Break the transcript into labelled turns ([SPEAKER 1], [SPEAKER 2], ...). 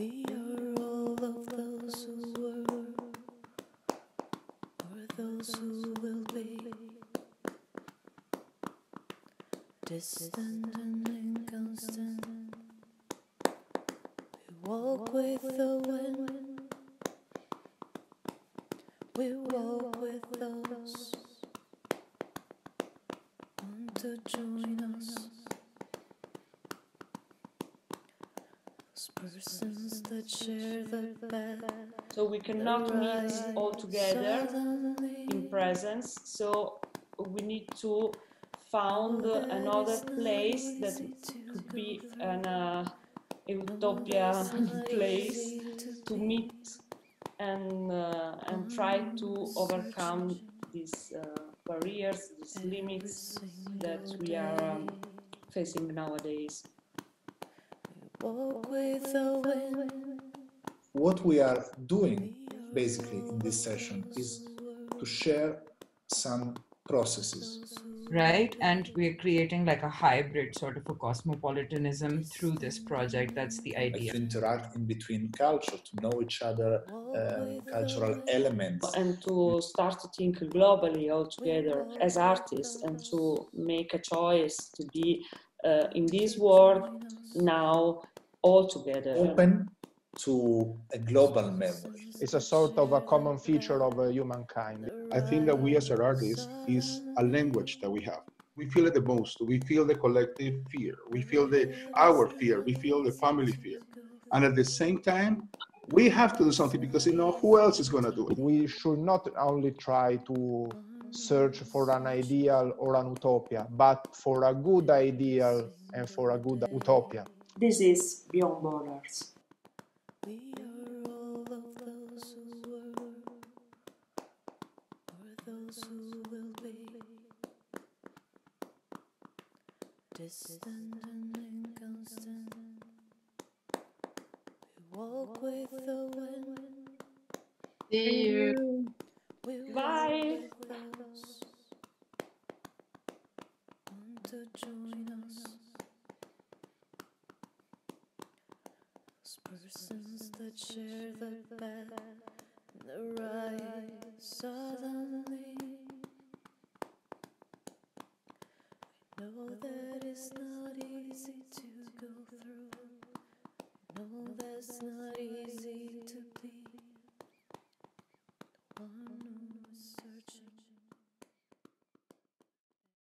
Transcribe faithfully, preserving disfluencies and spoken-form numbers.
[SPEAKER 1] We are all of those who were, or those who will be, distant and inconstant. We walk with the wind, we walk with those who want to join us. Persons that share the bed.
[SPEAKER 2] So we cannot meet all together in presence, so we need to found another place that could be an uh, utopia place to meet and uh, and try to overcome these uh, barriers, these limits that we are um, facing nowadays.
[SPEAKER 1] Walk with the wind.
[SPEAKER 3] What we are doing basically in this session is to share some processes.
[SPEAKER 4] Right, and we're creating like a hybrid sort of a cosmopolitanism through this project. That's the idea.
[SPEAKER 3] To interact in between culture, to know each other, uh, cultural elements.
[SPEAKER 2] And to start to think globally all together as artists and to make a choice to be uh, in this world now all together.
[SPEAKER 3] Open to a global memory.
[SPEAKER 5] It's a sort of a common feature of uh, humankind.
[SPEAKER 6] I think that we as artists is a language that we have. We feel it the most. We feel the collective fear. We feel the our fear. We feel the family fear. And at the same time, we have to do something because you know who else is going to do it.
[SPEAKER 5] We should not only try to search for an ideal or an utopia, but for a good ideal and for a good utopia.
[SPEAKER 7] This is Beyond Borders.
[SPEAKER 1] We are all of those who were, or those who will be, distant and inconstant. We walk with the wind.
[SPEAKER 4] See you.
[SPEAKER 1] We
[SPEAKER 2] Bye.
[SPEAKER 1] walk with those who want to join us. Persons that share the bed, the right suddenly. We know that it's not easy to go through. We know that's not easy